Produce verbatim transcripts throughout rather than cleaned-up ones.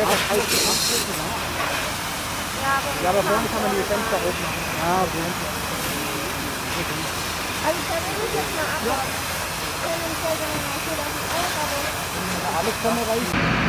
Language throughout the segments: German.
Ja, aber vorne kann man die Fenster aufmachen. Ja, okay. Also da will ich jetzt mal abwarten. Tendenziell dann mal viertausend Euro, aber... Alles kann mir reichen.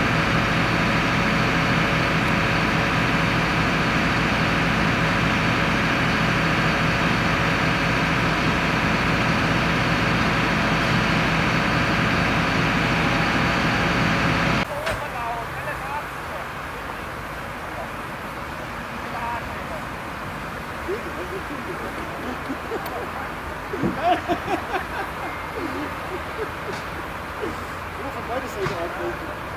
Nur von beide Seiten angucken.